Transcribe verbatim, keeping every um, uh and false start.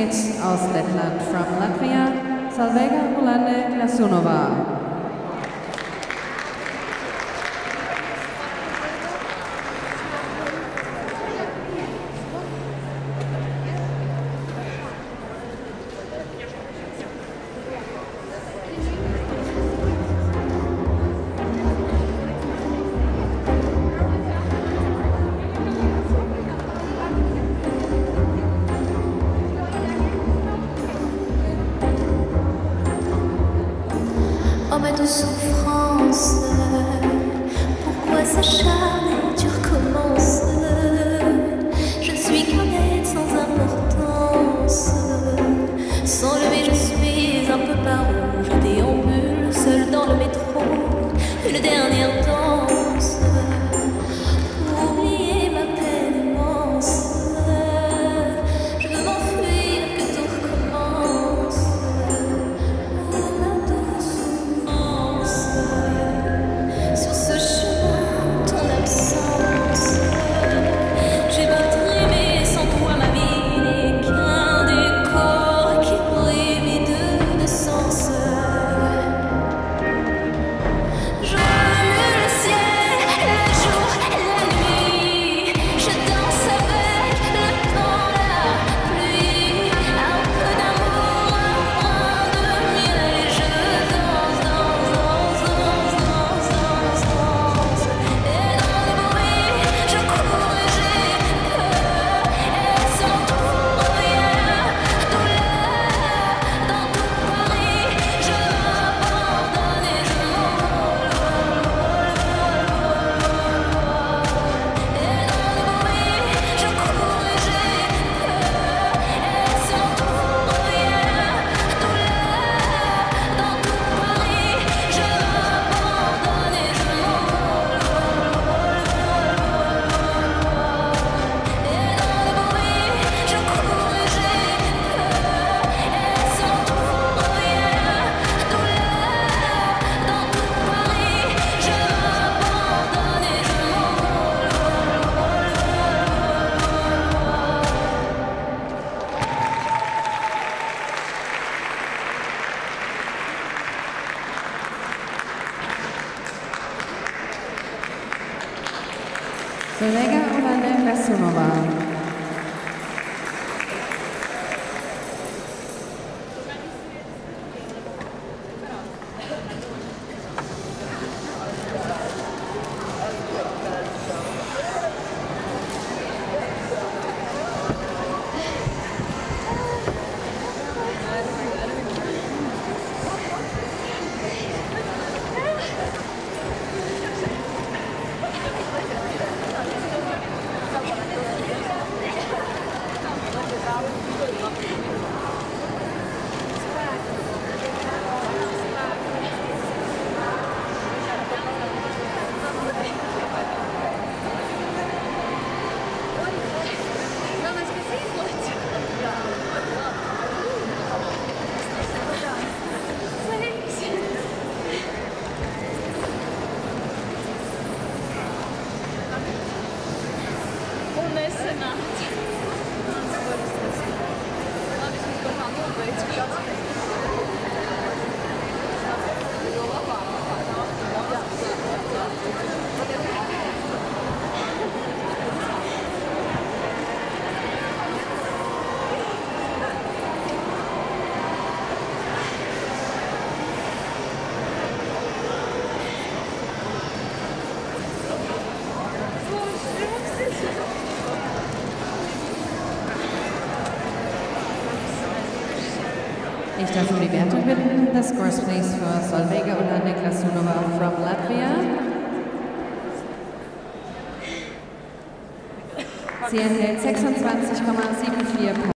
eight aus Lettland. From Latvia, Solveiga Ulande Glasunova. Homme de souffrance, pourquoi s'acharner, tu recommences? Je suis qu'un être sans importance. Sans lever, je suis un peu paro. Je déambule seul dans le métro, une dernière danse pour oublier ma peine immense. Je veux m'enfuir, que tout recommence. Sur ce chemin, ton absence, j'ai beau t'aimer, sans toi ma vie n'est qu'un décor qui brille vide de sens. Je remue le ciel, le jour, la nuit, je danse avec le temps, la pluie, un peu d'amour, un brin de miel, et je danse, danse, danse, danse, danse, danse, danse. Et dans le bruit, je cours et j'ai peur, et sans tout rien, douleur, dans tout Paris, je m'abandonne et je m'envole, vol, vol, vol, vol, vol. Et dans le bruit, je cours et j'ai peur, et sans tout rien, douleur, dans tout Paris, je m'abandonne et je m'envole, vol, vol, vol, vol, vol. Et dans le bruit, je cours et j'ai peur, et sans tout rien, douleur, dans tout Paris, je m'abandonne et je m'envole, vol, vol, Solveiga Ulande Glasunova. Ich darf um die Wertung bitten. The scores please for Solveiga Ulande Glasunova from Latvia. Sie enthält sechsundzwanzig Komma vierundsiebzig Punkte.